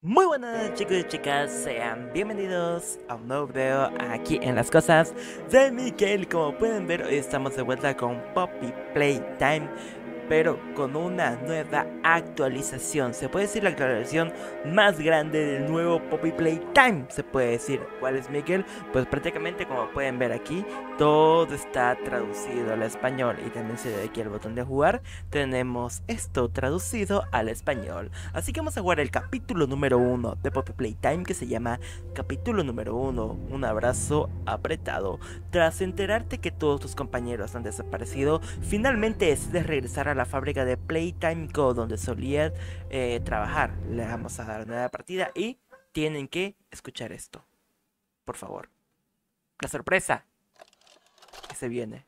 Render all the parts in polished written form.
Muy buenas chicos y chicas, sean bienvenidos a un nuevo video aquí en Las Cosas de Miguel. Como pueden ver, hoy estamos de vuelta con Poppy Playtime, pero con una nueva actualización. Se puede decir la actualización más grande del nuevo Poppy Playtime. Se puede decir. ¿Cuál es, Miguel? Pues prácticamente, como pueden ver aquí, todo está traducido al español. Y también se ve aquí el botón de jugar. Tenemos esto traducido al español. Así que vamos a jugar el capítulo número 1 de Poppy Playtime, que se llama Capítulo número 1, un abrazo apretado. Tras enterarte que todos tus compañeros han desaparecido, finalmente decides regresar a la fábrica de Playtime Co, donde solías trabajar. Le vamos a dar una nueva partida y tienen que escuchar esto, por favor. La sorpresa que se viene.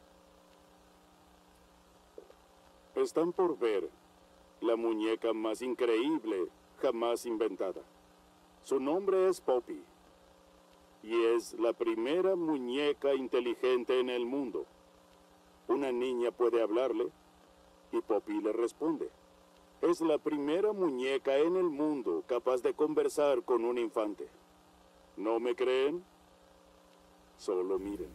Están por ver la muñeca más increíble jamás inventada. Su nombre es Poppy y es la primera muñeca inteligente en el mundo. Una niña puede hablarle y Poppy le responde. Es la primera muñeca en el mundo capaz de conversar con un infante. ¿No me creen? Solo miren.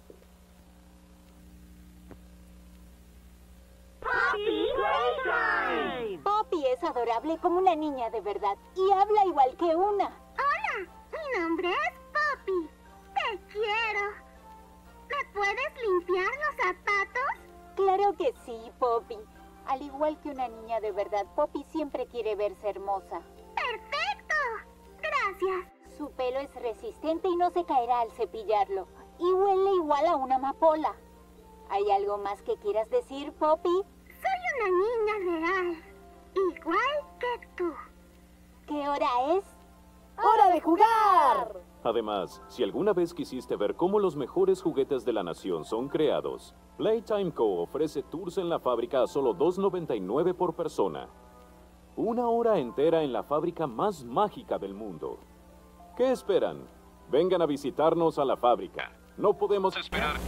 Poppy Playtime. Poppy es adorable como una niña de verdad y habla igual que una. Hola, mi nombre es Poppy. Te quiero. ¿Me puedes limpiar los zapatos? Claro que sí, Poppy. Al igual que una niña de verdad, Poppy siempre quiere verse hermosa. ¡Perfecto! Gracias. Su pelo es resistente y no se caerá al cepillarlo. Y huele igual a una amapola. ¿Hay algo más que quieras decir, Poppy? Soy una niña real, igual que tú. ¿Qué hora es? ¡Hora de jugar! Además, si alguna vez quisiste ver cómo los mejores juguetes de la nación son creados, Playtime Co. ofrece tours en la fábrica a solo $2.99 por persona. Una hora entera en la fábrica más mágica del mundo. ¿Qué esperan? Vengan a visitarnos a la fábrica. No podemos esperar.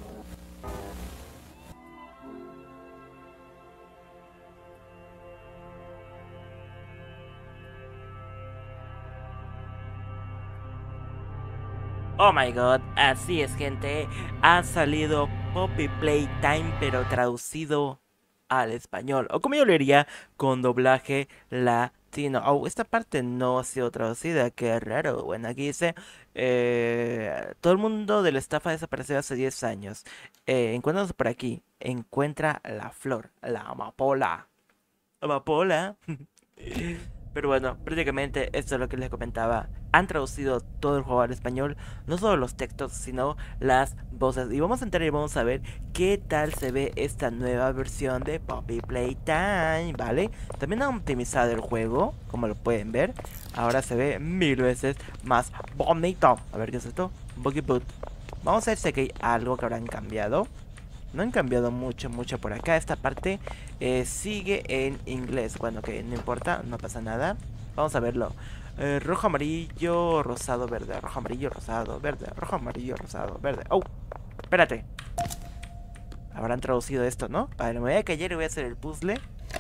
Oh my god, así es, gente. Ha salido Poppy Playtime, pero traducido al español, o como yo lo diría, con doblaje latino. Oh, esta parte no ha sido traducida, qué raro. Bueno, aquí dice: todo el mundo del staff ha desaparecido hace 10 años. Encuéntranos por aquí. Encuentra la flor, la amapola. Amapola. Pero bueno, prácticamente esto es lo que les comentaba. Han traducido todo el juego al español, no solo los textos, sino las voces. Y vamos a entrar y vamos a ver qué tal se ve esta nueva versión de Poppy Playtime, ¿vale? También han optimizado el juego, como lo pueden ver. Ahora se ve 1000 veces más bonito. A ver qué es esto. Boogie Boot. Vamos a ver si aquí hay algo que habrán cambiado. No han cambiado mucho por acá. Esta parte sigue en inglés. Bueno, que no importa, no pasa nada. Vamos a verlo. Rojo, amarillo, rosado, verde. Rojo, amarillo, rosado, verde. Rojo, amarillo, rosado, verde. Oh, espérate. Habrán traducido esto, ¿no? Vale, me voy a callar y voy a hacer el puzzle.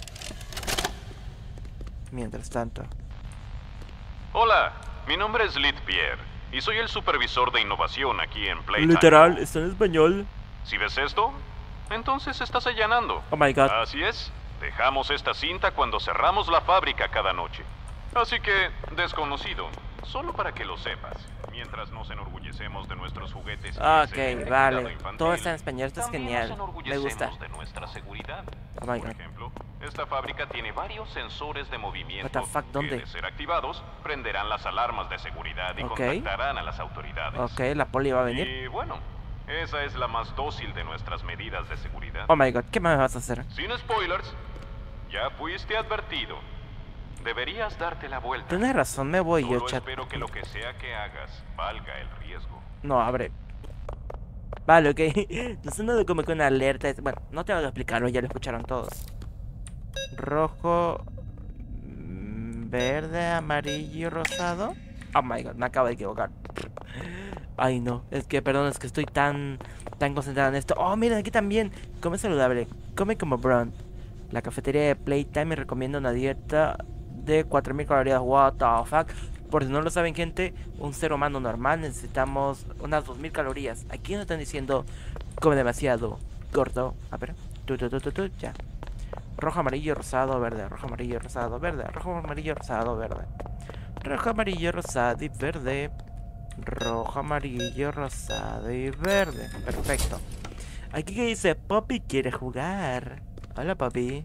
Mientras tanto. Hola, mi nombre es Litpierre y soy el supervisor de innovación aquí en Playtime. Literal, está en español. Si ves esto, entonces estás allanando. Oh my god. Así es. Dejamos esta cinta cuando cerramos la fábrica cada noche. Así que, desconocido, solo para que lo sepas, mientras nos enorgullecemos de nuestros juguetes. Ok, vale. Todo está en español, esto es genial. Me gusta. De nuestra seguridad. Oh my Por god. ejemplo, esta fábrica tiene varios sensores de movimiento What the fuck, ¿dónde? que, de ser activados, prenderán las alarmas de seguridad y Ok. contactarán a las autoridades. Ok, la poli va a venir. Y bueno, esa es la más dócil de nuestras medidas de seguridad. Oh my god, ¿qué más me vas a hacer? Sin spoilers, ya fuiste advertido. Deberías darte la vuelta. Tienes razón, me voy yo, Solo chat. espero que lo que sea que hagas valga el riesgo. No, abre. Vale, ok. Nos han dado como que una alerta. Bueno, no tengo que explicarlo, ya lo escucharon todos. Rojo, verde, amarillo, rosado. Oh my god, me acabo de equivocar. Ay no, es que perdón, es que estoy tan concentrado en esto. Oh, miren, aquí también. Come saludable, come como Brown. La cafetería de Playtime me recomienda una dieta de 4000 calorías. What the fuck. Por si no lo saben, gente, un ser humano normal necesitamos unas 2000 calorías. Aquí nos están diciendo come demasiado gordo. A ver, ya. Rojo, amarillo, rosado, verde. Rojo, amarillo, rosado, verde. Rojo, amarillo, rosado, verde. Rojo, amarillo, rosado y verde. Rojo, amarillo, rosado y verde. Perfecto. Aquí que dice Poppy quiere jugar. Hola, Poppy.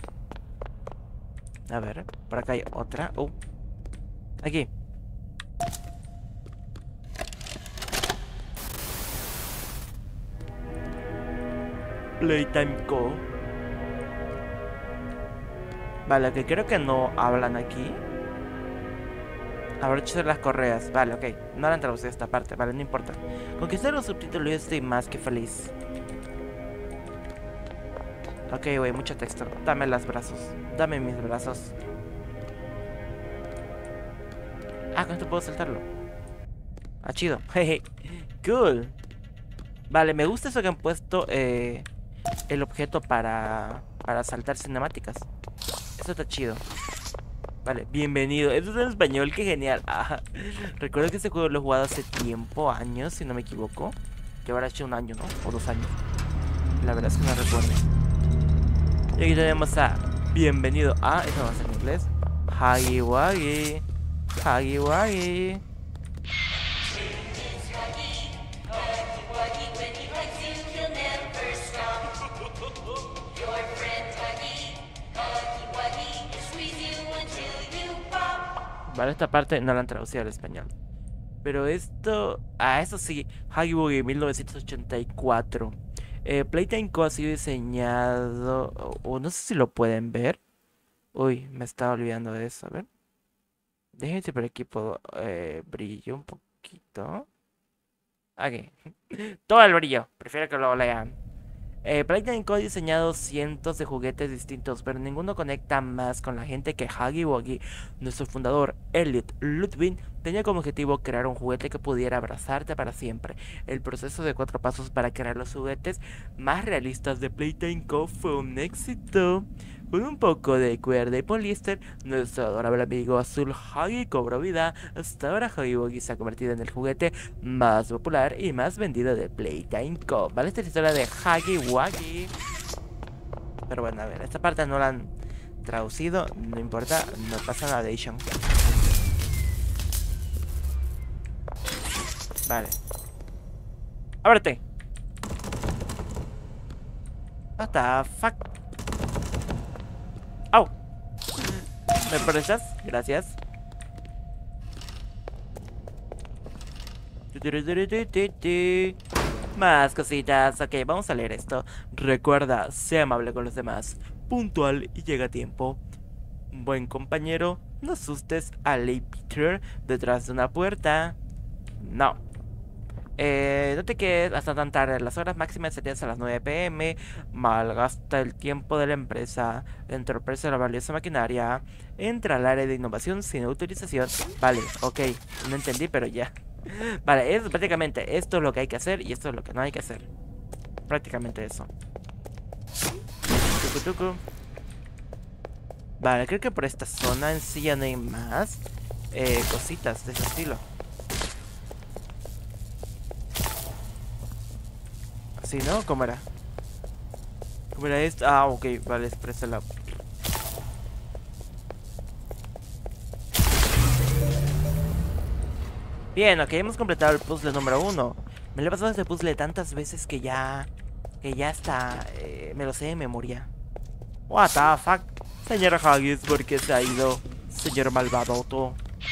A ver, por acá hay otra. Aquí. Playtime Co. Vale, que creo que no hablan aquí. Abróchese las correas. Vale, ok. No la han traducido esta parte. Vale, no importa. Con que esté los subtítulos yo estoy más que feliz. Ok, güey, mucho texto. Dame los brazos. Dame mis brazos. Ah, con esto puedo saltarlo. Ah, chido. Jeje. Cool. Vale, me gusta eso que han puesto el objeto para saltar cinemáticas. Eso está chido. Vale, bienvenido. Eso es en español, qué genial. Ah, recuerdo que este juego lo he jugado hace tiempo, años, si no me equivoco. Que habrá hecho un año, ¿no? O 2 años. La verdad es que no recuerdo. Y aquí tenemos a bienvenido a... Eso va a ser en inglés. Huggy Wuggy. Huggy Wuggy. Vale, esta parte no la han traducido al español. Pero esto... Ah, eso sí. Huggy Wuggy 1984. Playtime Co. ha sido diseñado... O no sé si lo pueden ver. Uy, me estaba olvidando de eso. A ver. Déjenme si por aquí puedo... brillo un poquito. Aquí. Todo el brillo. Prefiero que lo lean. Playtime Co. ha diseñado cientos de juguetes distintos, pero ninguno conecta más con la gente que Huggy Wuggy. Nuestro fundador, Elliot Ludwig, tenía como objetivo crear un juguete que pudiera abrazarte para siempre. El proceso de 4 pasos para crear los juguetes más realistas de Playtime Co. fue un éxito. Con un poco de cuerda y poliéster, nuestro adorable amigo azul Huggy cobró vida. Hasta ahora Huggy Wuggy se ha convertido en el juguete más popular y más vendido de Playtime Co. Vale, esta es la historia de Huggy Wuggy. Pero bueno, a ver, esta parte no la han traducido. No importa, no pasa nada de edition. Vale. ¡Ábrete! What the fuck? ¡Au! ¿Me prestas? Gracias. Más cositas. Ok, vamos a leer esto. Recuerda, sea amable con los demás, puntual y llega a tiempo. Buen compañero, no asustes a Lady Peter detrás de una puerta. No. No te quedes hasta tan tarde. Las horas máximas serían a las 9 p.m. Malgasta el tiempo de la empresa. Entorpece la valiosa maquinaria. Entra al área de innovación sin autorización. Vale, ok. No entendí, pero ya. Vale, es prácticamente esto es lo que hay que hacer y esto es lo que no hay que hacer. Prácticamente eso. Tucu, tucu. Vale, creo que por esta zona en sí ya no hay más cositas de ese estilo. Así, ¿no? ¿Cómo era? ¿Cómo era esto? Ah, ok, vale, es por este lado. Bien, ok, hemos completado el puzzle número 1. Me lo he pasado este puzzle tantas veces que ya está... me lo sé de memoria. What the fuck. Señora Haggis, ¿por qué se ha ido? Señor malvadoto.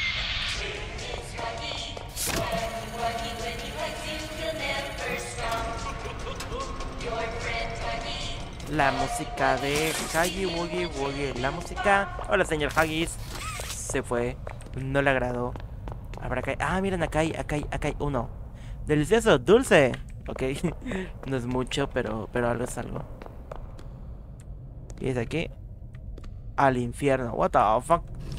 La música de Huggy Wuggy Wuggy. La música... Hola, señor Haggis. Se fue. No le agradó. Habrá acá... Ah, miren, acá hay uno. Delicioso, dulce. Ok. No es mucho, pero algo es algo. Y es aquí. Al infierno. What the fuck.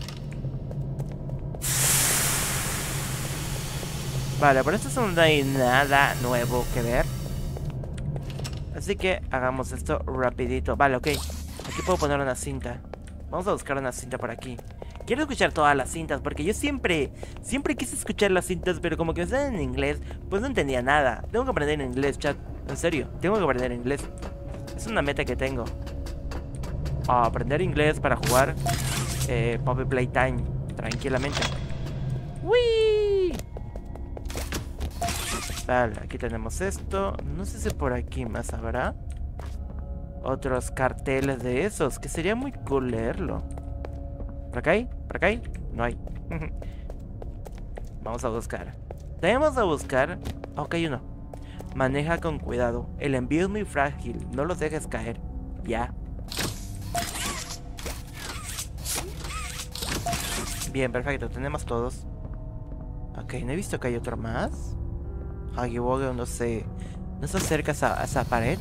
Vale, por esto no hay nada nuevo que ver. Así que hagamos esto rapidito. Vale, ok. Aquí puedo poner una cinta. Vamos a buscar una cinta por aquí. Quiero escuchar todas las cintas, porque yo siempre quise escuchar las cintas, pero como que están en inglés, pues no entendía nada. Tengo que aprender inglés, chat. En serio, tengo que aprender inglés. Es una meta que tengo. Aprender inglés para jugar Poppy Playtime tranquilamente. ¡Wii! Vale, aquí tenemos esto. No sé si por aquí más habrá otros carteles de esos, que sería muy cool leerlo. ¿Por acá hay? ¿Por acá hay? No hay. Vamos a buscar. Tenemos a buscar. Ok, hay uno. Maneja con cuidado. El envío es muy frágil. No los dejes caer. Ya. Bien, perfecto. Tenemos todos. Ok, no he visto que hay otro más. Huggy Wuggy no se acerca a esa pared.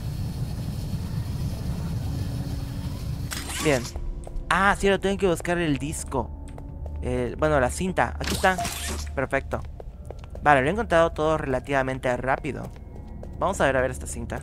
Bien. Ah, sí, lo tengo que buscar el disco. Bueno, la cinta. Aquí está. Perfecto. Vale, lo he encontrado todo relativamente rápido. Vamos a ver esta cinta.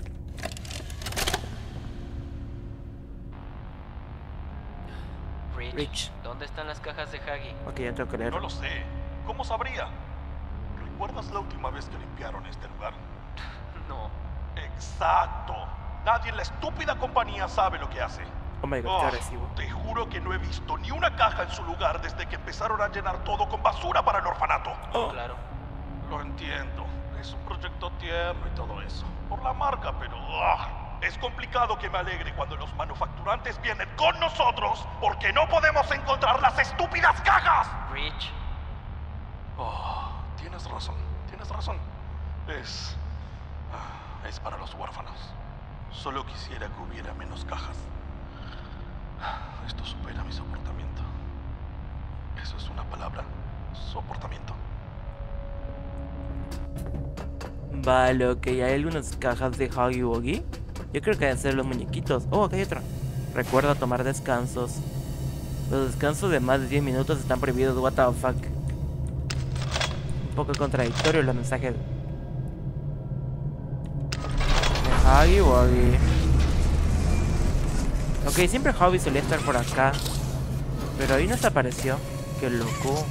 Rich. ¿Dónde están las cajas de Huggy? Ok, ya tengo que leer. No lo sé. ¿Cómo sabría? ¿Recuerdas la última vez que limpiaron este lugar? No. Exacto. Nadie en la estúpida compañía sabe lo que hace. Oh my god, qué agresivo. Te juro que no he visto ni una caja en su lugar desde que empezaron a llenar todo con basura para el orfanato. Claro. Lo entiendo. Es un proyecto tierno y todo eso. Por la marca, pero... es complicado que me alegre cuando los manufacturantes vienen con nosotros porque no podemos encontrar las estúpidas cajas. Rich. Tienes razón. Es para los huérfanos. Solo quisiera que hubiera menos cajas. Esto supera mi soportamiento. ¿Eso es una palabra? ¿Soportamiento? Vale, ok, hay algunas cajas de Huggy Wuggy. Yo creo que deben ser los muñequitos. Oh, acá hay otra. Recuerda tomar descansos. Los descansos de más de 10 minutos están prohibidos. What the fuck. Un poco contradictorio los mensajes de Huggy Wuggy. Ok, siempre Hobby solía estar por acá, pero ahí no se apareció. Qué loco.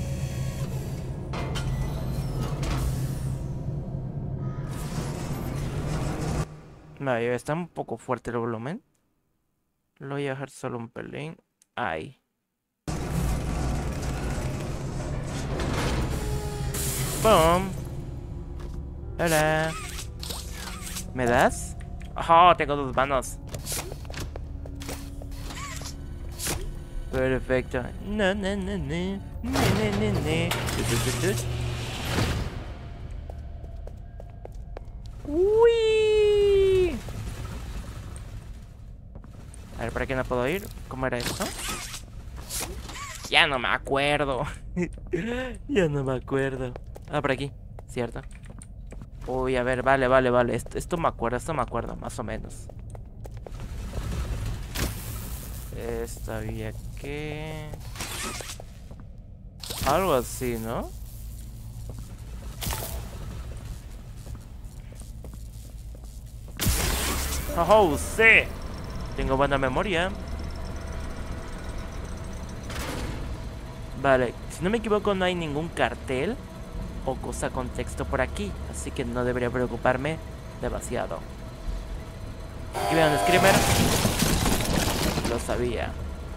Vale, está un poco fuerte el volumen. Lo voy a dejar solo un pelín. Ahí. ¡Boom! Hola. ¿Me das? Oh, tengo 2 manos. Perfecto. No, no, no, no. No, no, no, no. Uy. A ver, ¿para qué no puedo ir? ¿Cómo era esto? Ya no me acuerdo. Ya no me acuerdo. Ah, por aquí, ¿cierto? Uy, a ver, vale. Esto me acuerdo, más o menos. Esto había que... algo así, ¿no? ¡Oh, sí! Tengo buena memoria. Vale, si no me equivoco no hay ningún cartel o cosa con texto por aquí, así que no debería preocuparme demasiado. Aquí veo un screamer. Lo sabía.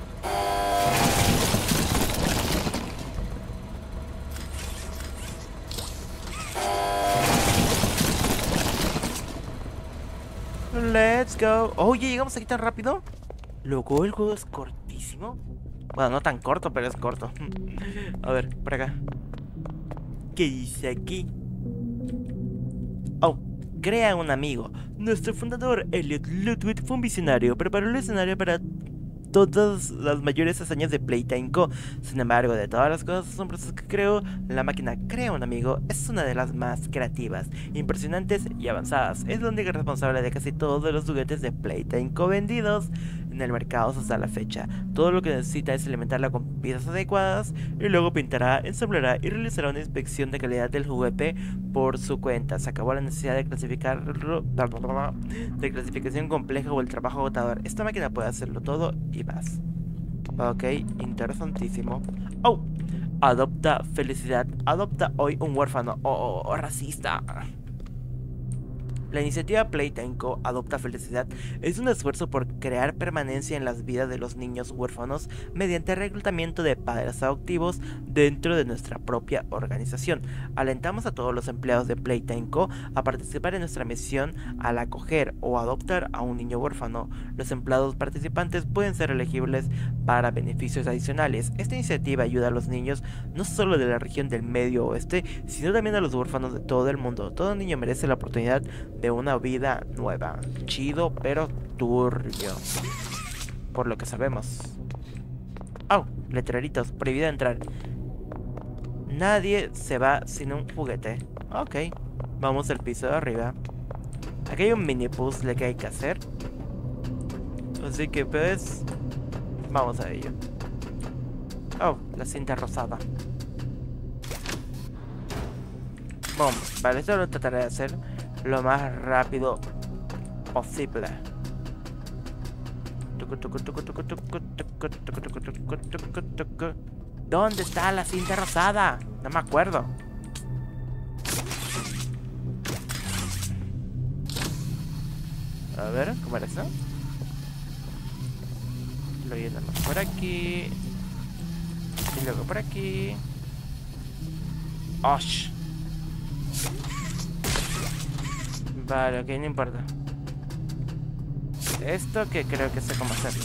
Let's go. Oye, llegamos aquí tan rápido. Loco, el juego es cortísimo. Bueno, no tan corto, pero es corto. A ver, por acá. ¿Qué dice aquí? Oh, crea un amigo. Nuestro fundador, Elliot Ludwig, fue un visionario. Preparó el escenario para todas las mayores hazañas de Playtime Co. Sin embargo, de todas las cosas asombrosas que creó, la máquina Crea un Amigo es una de las más creativas, impresionantes y avanzadas. Es la única responsable de casi todos los juguetes de Playtime Co. vendidos en el mercado hasta la fecha. Todo lo que necesita es alimentarla con piezas adecuadas y luego pintará, ensamblará y realizará una inspección de calidad del juguete por su cuenta. Se acabó la necesidad de clasificación compleja o el trabajo agotador. Esta máquina puede hacerlo todo y más. Ok, interesantísimo. Oh, adopta felicidad. Adopta hoy un huérfano. Oh, racista. La iniciativa Playtime Co. Adopta Felicidad es un esfuerzo por crear permanencia en las vidas de los niños huérfanos mediante el reclutamiento de padres adoptivos dentro de nuestra propia organización. Alentamos a todos los empleados de Playtime Co. a participar en nuestra misión al acoger o adoptar a un niño huérfano. Los empleados participantes pueden ser elegibles para beneficios adicionales. Esta iniciativa ayuda a los niños no solo de la región del Medio Oeste, sino también a los huérfanos de todo el mundo. Todo niño merece la oportunidad de una vida nueva. Chido, pero turbio. Por lo que sabemos. Oh, letreritos. Prohibido entrar. Nadie se va sin un juguete. Ok. Vamos al piso de arriba. Aquí hay un mini puzzle que hay que hacer. Así que pues... vamos a ello. Oh, la cinta rosada. Boom. Vale, esto lo trataré de hacer lo más rápido posible. ¿Dónde está la cinta rosada? No me acuerdo. A ver, ¿cómo era eso? Lo llenamos por aquí. Y luego por aquí. ¡Osh! Vale, ok, no importa. Esto que creo que sé cómo hacerlo.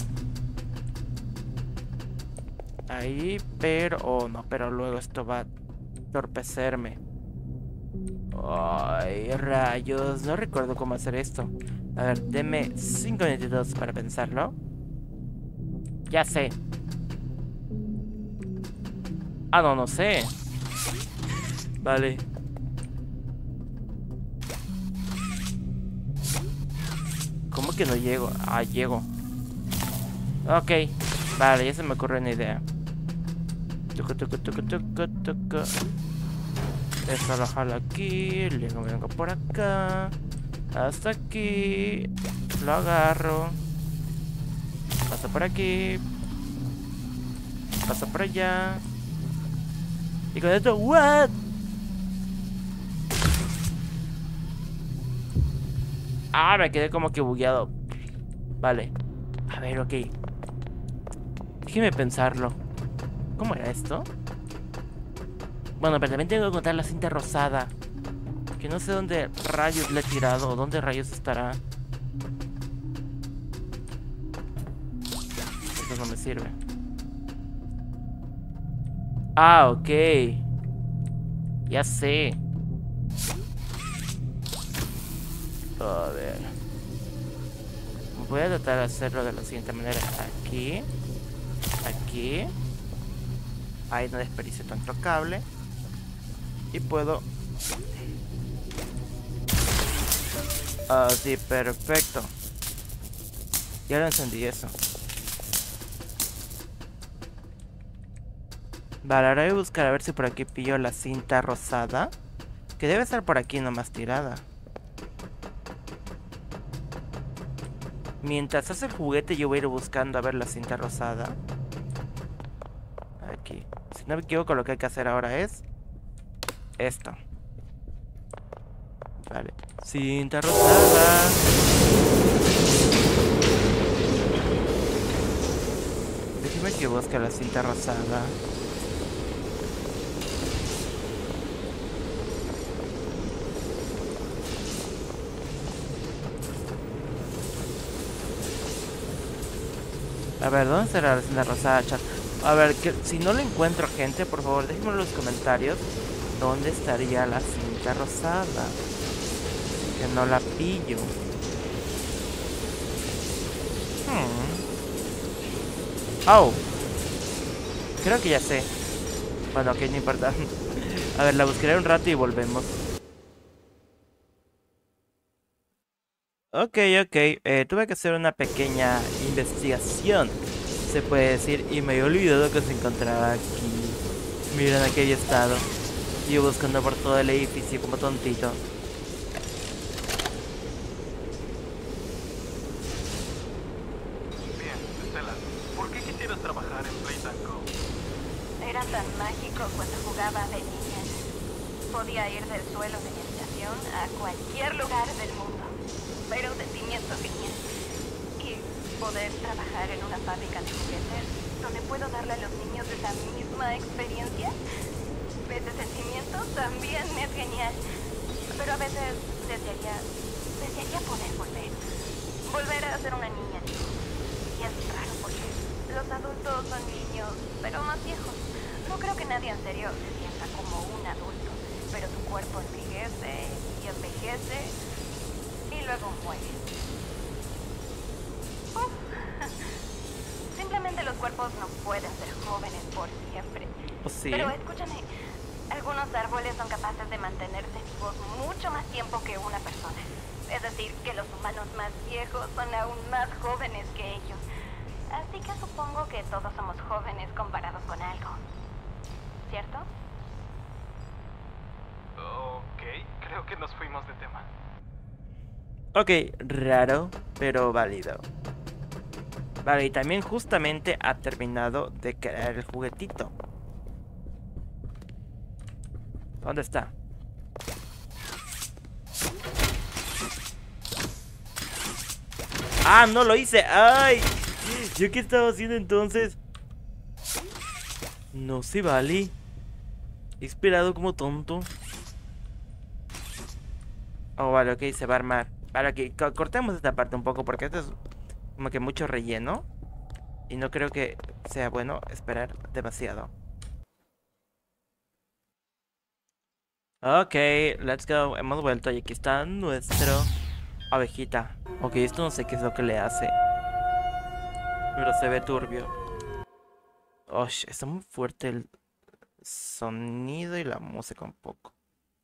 Ahí, pero... oh, no, pero luego esto va a entorpecerme. Ay, rayos. No recuerdo cómo hacer esto. A ver, deme 5 minutitos para pensarlo. Ya sé. Ah, no sé. Vale. ¿Cómo que no llego? Ah, llego. Ok. Vale, ya se me ocurre una idea. Esto lo jalo aquí. Luego vengo por acá. Hasta aquí. Lo agarro. Paso por aquí. Paso por allá. Y con esto, ¿what? Ah, me quedé como que bugueado. Vale. A ver, ok. Déjeme pensarlo. ¿Cómo era esto? Bueno, pero también tengo que encontrar la cinta rosada. Que no sé dónde rayos le he tirado. O dónde rayos estará. Esto no me sirve. Ah, ok. Ya sé. A ver. Voy a tratar de hacerlo de la siguiente manera. Aquí. Aquí. Ahí no desperdicio tanto cable. Y puedo... sí, perfecto. Ya lo encendí eso. Vale, ahora voy a buscar a ver si por aquí pillo la cinta rosada. Que debe estar por aquí nomás tirada. Mientras hace el juguete yo voy a ir buscando a ver la cinta rosada. Aquí. Si no me equivoco, lo que hay que hacer ahora es esto. Vale. Cinta rosada. Déjeme que busque la cinta rosada. A ver, ¿dónde estará la cinta rosada, chat? A ver, que si no lo encuentro, gente, por favor, déjenme en los comentarios dónde estaría la cinta rosada. Que no la pillo. Oh. Creo que ya sé. Bueno, ok, no importa. A ver, la buscaré un rato y volvemos. Ok, tuve que hacer una pequeña investigación, se puede decir, y me había olvidado que se encontraba aquí. Miren, aquí había estado. Yo buscando por todo el edificio como tontito. Bien, Estela, ¿por qué quisieras trabajar cuando jugaba de niña. Podía ir del suelo de mi habitación a cualquier lugar del mundo, pero de cimiento a cimiento. Y poder trabajar en una fábrica de juguetes donde puedo darle a los niños esa misma experiencia, ese sentimiento también es genial. Pero a veces desearía poder volver a ser una niña, digo. Y es raro porque los adultos son niños, pero más viejos. No creo que nadie en serio se sienta como un adulto, pero tu cuerpo envejece y envejece y luego muere. Uf. Simplemente los cuerpos no pueden ser jóvenes por siempre. Sí. Pero escúchame, algunos árboles son capaces de mantenerse vivos mucho más tiempo que una persona. Es decir, que los humanos más viejos son aún más jóvenes que ellos. Así que supongo que todos somos jóvenes comparados con algo. ¿Cierto? Ok, creo que nos fuimos de tema. Ok, raro, pero válido. Vale, y también justamente ha terminado de crear el juguetito. ¿Dónde está? ¡Ah, no lo hice! ¡Ay! ¿Yo qué estaba haciendo entonces? No se vale. He esperado como tonto. Oh, vale, ok, se va a armar. Vale, ok, cortemos esta parte un poco porque esto es como que mucho relleno. Y no creo que sea bueno esperar demasiado. Ok, let's go. Hemos vuelto y aquí está nuestro abejita. Ok, esto no sé qué es lo que le hace, pero se ve turbio. Oh, está muy fuerte el sonido y la música un poco.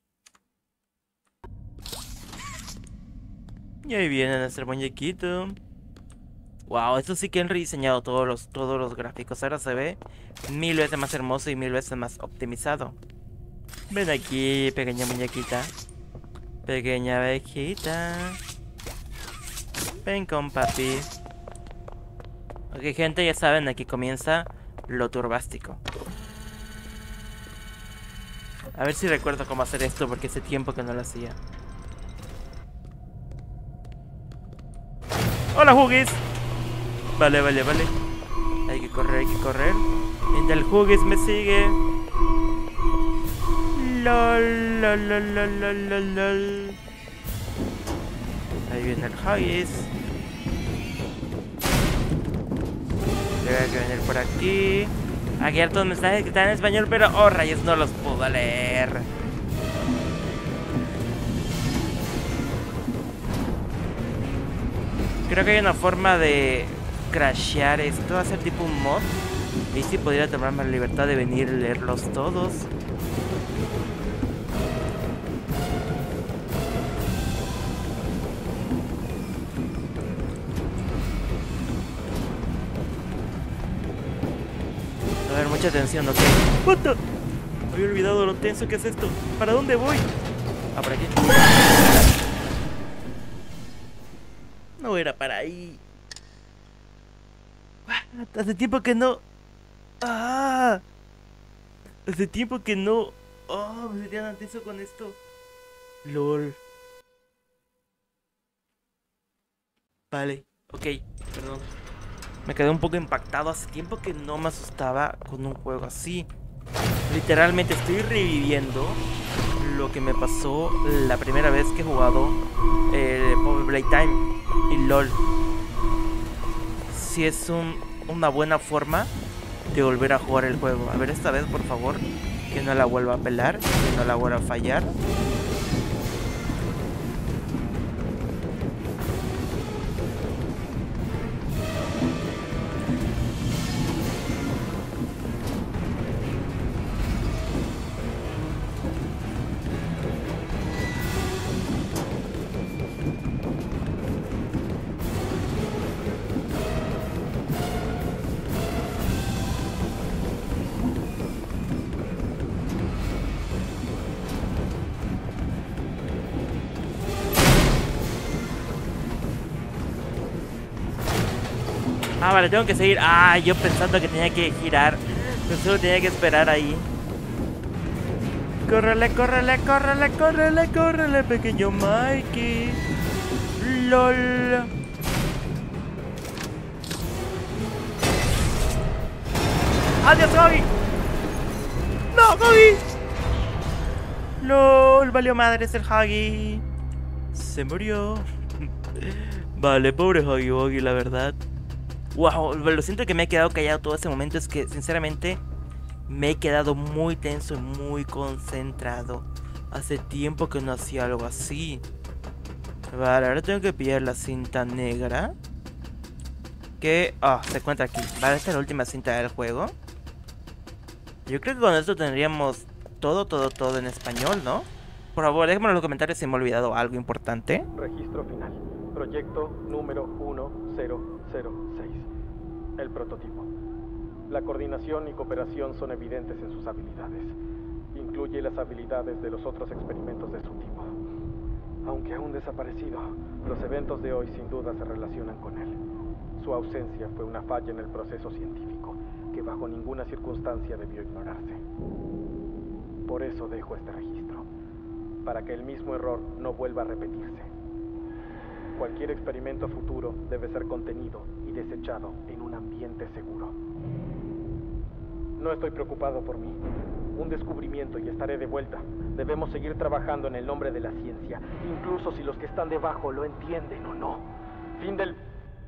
Y ahí viene nuestro muñequito. Wow, esto sí que han rediseñado todos los gráficos. Ahora se ve 1000 veces más hermoso y 1000 veces más optimizado. Ven aquí, pequeña muñequita. Pequeña abejita. Ven con papi. Ok, gente, ya saben, aquí comienza lo turbástico. A ver si recuerdo cómo hacer esto porque hace tiempo que no lo hacía. ¡Hola, Huggies! Vale. Hay que correr. Mientras el Huggies me sigue. LOL. Ahí viene el Huggies. Tengo que venir por aquí. Aquí hay hartos mensajes que están en español, pero oh rayos, no los puedo leer. Creo que hay una forma de crashear esto, hacer tipo un mod. Y si podría tomarme la libertad de venir y leerlos todos. A ver, mucha atención, ok. What the? Me había olvidado lo tenso que es esto. ¿Para dónde voy? Ah, por aquí. No era para ahí. Hace tiempo que no. ¡Ah! Hace tiempo que no. Oh, me sentía tan tenso con esto. LOL. Vale, ok, perdón. Me quedé un poco impactado. Hace tiempo que no me asustaba con un juego así. Literalmente estoy reviviendo lo que me pasó la primera vez que he jugado Poppy Playtime y LOL. Si es una buena forma de volver a jugar el juego. A ver, esta vez por favor que no la vuelva a pelar, que no la vuelva a fallar. Ah, vale, tengo que seguir. Ah, yo pensando que tenía que girar. Pero solo tenía que esperar ahí. Córrele, córrele, córrele, córrele, córrele, pequeño Mikey. LOL. ¡Adiós, Huggy! ¡No, Huggy! LOL, valió madres el Huggy. Se murió. Vale, pobre Huggy Wuggy, la verdad. Wow, lo siento que me he quedado callado todo ese momento. Es que, sinceramente, me he quedado muy tenso y muy concentrado. Hace tiempo que no hacía algo así. Vale, ahora tengo que pillar la cinta negra. Que... se encuentra aquí. Vale, esta es la última cinta del juego. Yo creo que con esto tendríamos todo en español, ¿no? Por favor, déjenme en los comentarios si me he olvidado algo importante. Registro final. Proyecto número 1006. El prototipo. La coordinación y cooperación son evidentes en sus habilidades. Incluye las habilidades de los otros experimentos de su tipo. Aunque aún desaparecido, los eventos de hoy sin duda se relacionan con él. Su ausencia fue una falla en el proceso científico, que bajo ninguna circunstancia debió ignorarse. Por eso dejo este registro, para que el mismo error no vuelva a repetirse. Cualquier experimento futuro debe ser contenido y desechado en un ambiente seguro. No estoy preocupado por mí. Un descubrimiento y estaré de vuelta. Debemos seguir trabajando en el nombre de la ciencia, incluso si los que están debajo lo entienden o no. Fin del...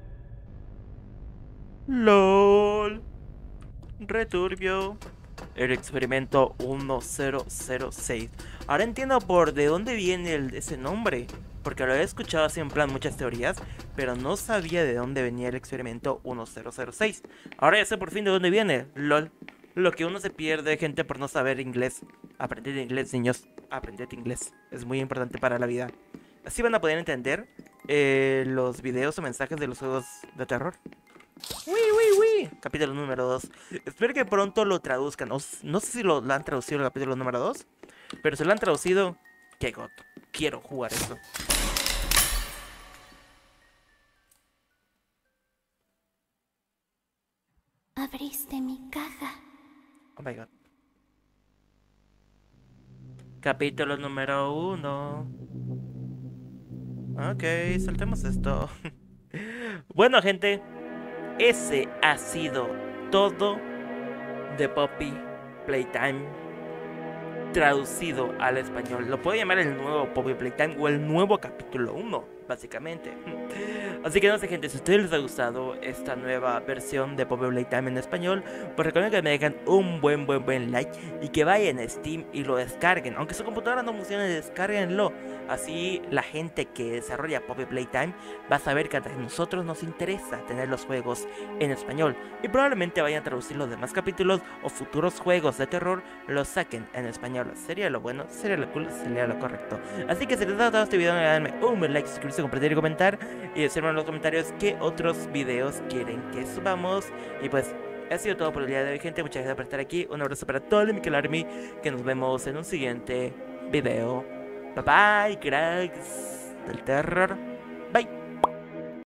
LOL. Returbio. El experimento 1006. Ahora entiendo por de dónde viene ese nombre. Porque lo he escuchado así en plan muchas teorías, pero no sabía de dónde venía el experimento 1006. Ahora ya sé por fin de dónde viene. LOL. Lo que uno se pierde, gente, por no saber inglés. Aprended inglés, niños. Aprended inglés. Es muy importante para la vida. Así van a poder entender los videos o mensajes de los juegos de terror. Capítulo número 2. Espero que pronto lo traduzcan. No sé si lo han traducido el capítulo número 2. Pero si lo han traducido, qué god. Quiero jugar eso. Abriste mi caja. Oh my god. Capítulo número 1. Ok, saltemos esto. Bueno, gente, ese ha sido todo de Poppy Playtime traducido al español. Lo puedo llamar el nuevo Poppy Playtime o el nuevo capítulo 1, básicamente. Así que no sé, gente, si a ustedes les ha gustado esta nueva versión de Poppy Playtime en español, pues recuerden que me dejan un buen like y que vayan a Steam y lo descarguen. Aunque su computadora no funcione, descárguenlo. Así la gente que desarrolla Poppy Playtime va a saber que a nosotros nos interesa tener los juegos en español. Y probablemente vayan a traducir los demás capítulos o futuros juegos de terror los saquen en español. Sería lo bueno, sería lo cool, sería lo correcto. Así que si les ha gustado este video, denme un buen like, suscribirse, compartir y comentar. Y decirme en los comentarios qué otros videos quieren que subamos. Y pues ha sido todo por el día de hoy, gente. Muchas gracias por estar aquí. Un abrazo para todo el Mikel Army, que nos vemos en un siguiente video. Bye bye, cracks del terror. Bye.